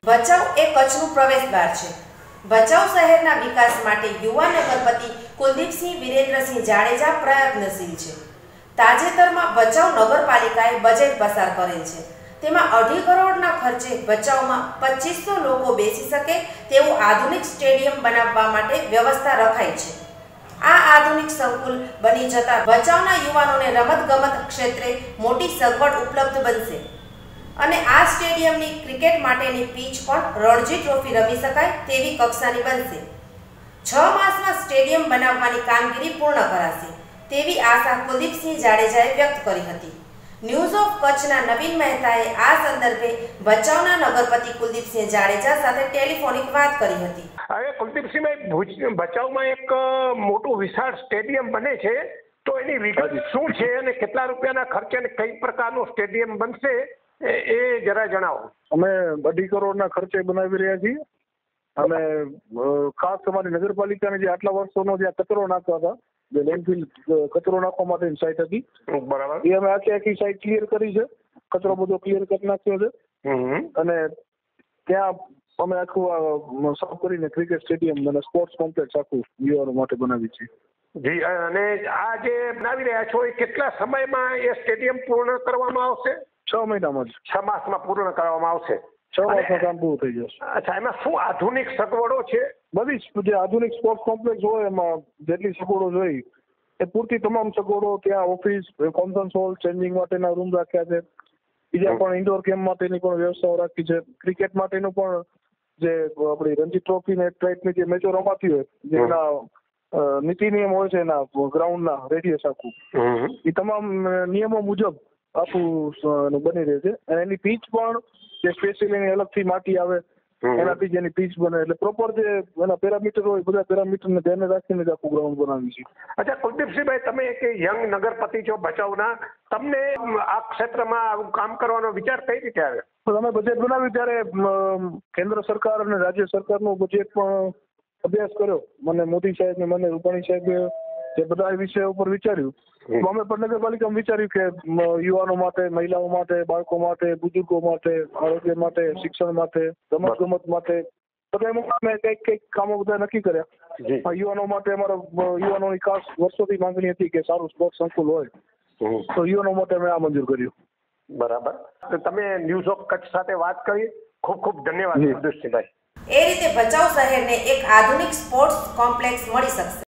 ભચાઉ એ કચ્છનું પ્રવેશદ્વાર છે। ભચાઉ શહેરના વિકાસ માટે યુવા નગરપતિ કુલદીપસિંહ વિરેન્દ્રસિંહ જાડેજા પ્રયત્નશીલ છે। તાજેતરમાં ભચાઉ નગરપાલિકાએ બજેટ પસાર કરેલ છે। તેમાં 2.5 કરોડના ખર્ચે ભચાઉમાં 2500 લોકો બેસી શકે તેવું આધુનિક સ્ટેડિયમ બનાવવા માટે વ્યવસ્થા રખાઈ છે। આ આધુનિક સંકુલ બની જતા ભચાઉના યુવાનોને રમતગમત ક્ષેત્રે મોટી સગવડ ઉપલબ્ધ બનશે અને આ સ્ટેડિયમની ક્રિકેટ માટેની પીચ પણ રણજી ટ્રોફી રમી શકાય તેવી કક્ષાની બનશે। 6 માસમાં સ્ટેડિયમ બનાવવાની કામગીરી પૂર્ણ કરાશે તેવી આશા કુલદીપસિંહ જાડેજાએ વ્યક્ત કરી હતી। ન્યૂઝ ઓફ કચ્છના નવીન મહેતાએ આ સંદર્ભે ભચાઉના નગરપતિ કુલદીપસિંહ જાડેજા સાથે ટેલિફોનિક વાત કરી હતી। હવે કુલદીપસિંહભાઈ, ભચાઉમાં એક મોટું વિશાળ સ્ટેડિયમ બને છે, તો એની વિગત શું છે અને કેટલા રૂપિયાના ખર્ચે અને કઈ પ્રકારનું સ્ટેડિયમ બનશે એ જરા જણાવો। અમે 2.5 કરોડના ખર્ચે બનાવી રહ્યા છીએ અને ખાસ અમારી નગરપાલિકાને જે આટલા વર્ષોનો જે કચરો નાખતા હતા, જે લેન્ડફિલ કચરો નાખવા માટેની સાઇટ હતી, બરાબર, એ અમે આખી સાઇટ ક્લિયર કરી છે। કચરો બધો ક્લિયર કરી નાખ્યો છે અને ત્યાં અમે આખું સાફ કરીને ક્રિકેટ સ્ટેડિયમ અને સ્પોર્ટ્સ કોમ્પ્લેક્સ આખું યુવાનો માટે બનાવી છે। જી, અને આ જે બનાવી રહ્યા છો એ કેટલા સમયમાં એ સ્ટેડિયમ પૂર્ણ કરવામાં આવશે? 6 મહિનામાં જ, 6 માસમાં પૂર્ણ કરવામાં આવશે। 6 માસમાં કામ પૂરું થઈ જશે। અચ્છા, એમાં શું આધુનિક સગવડો છે? બધી જે આધુનિક સ્પોર્ટ્સ કોમ્પ્લેક્સ હોય એમાં જેટલી સગવડો જોઈએ એ પૂરતી તમામ સગવડો, ત્યાં ઓફિસ, કોન્ફરન્સ હોલ, ચેન્જિંગ માટેના રૂમ રાખ્યા છે, બીજા પણ ઇન્ડોર ગેમ માટેની પણ વ્યવસ્થાઓ રાખી છે, ક્રિકેટ માટેનું પણ જે આપણી રણજી ટ્રોફી ને ટાઈપની જે મેચો રમાતી હોય, જેના નીતિ નિયમ હોય છે એના ગ્રાઉન્ડના રેડિયસ આખું, એ તમામ નિયમો મુજબ આખું બની રહે છે। અને એની પીચ પણ જે સ્પેશિયલ એની અલગથી માટી આવે એનાથી જ એની પીચ બને, એટલે પ્રોપર જે એના પેરામીટર હોય બધા પેરામીટરને ધ્યાને રાખીને જ આખું ગ્રાઉન્ડ બનાવી છે। અચ્છા કુલદીપસિંહભાઈ, તમે એક યંગ નગરપતિ છો ભચાઉના, તમને આ ક્ષેત્રમાં આવું કામ કરવાનો વિચાર કઈ રીતે આવ્યો? અમે બજેટ બનાવ્યું ત્યારે કેન્દ્ર સરકાર અને રાજ્ય સરકારનું બજેટ પણ અભ્યાસ કર્યો, મને મોદી સાહેબ ને મને રૂપાણી સાહેબે જે બધા વિષયો ઉપર વિચાર્યું, તો અમે પણ નગરપાલિકામાં વિચાર્યું કે યુવાનો માટે, મહિલાઓ માટે, બાળકો માટે, બુજુર્ગો માટે, આરોગ્ય માટે, શિક્ષણ માટે, રમતગમત માટે બધા એમાં અમે કંઈક કામો બધા નક્કી કર્યા। યુવાનો માટે અમારા યુવાનોની ખાસ વર્ષોથી માંગણી હતી કે સારું સ્પોર્ટ્સ સંકુલ હોય, તો યુવાનો માટે અમે આ મંજૂર કર્યું। બરાબર, તો તમે ન્યૂઝ ઓફ કચ્છ સાથે વાત કરી, ખૂબ ખૂબ ધન્યવાદ કુલદીપસિંહભાઈ। એ રીતે ભચાઉ શહેરને એક આધુનિક સ્પોર્ટ્સ કોમ્પ્લેક્સ મળી શકશે।